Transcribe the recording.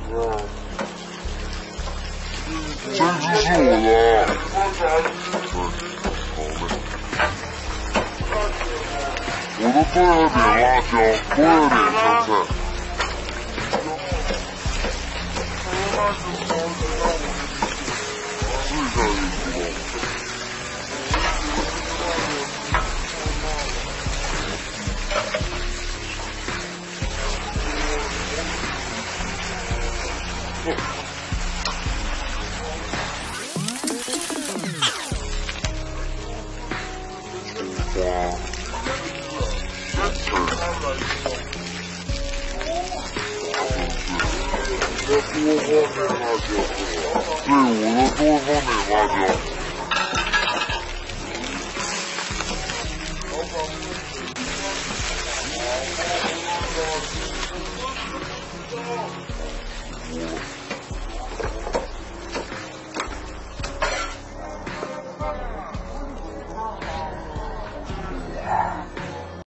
真是是我的。我都多了点辣椒，多了点香菜。试一下就知道。多放点辣椒，对，我都多放点辣椒。我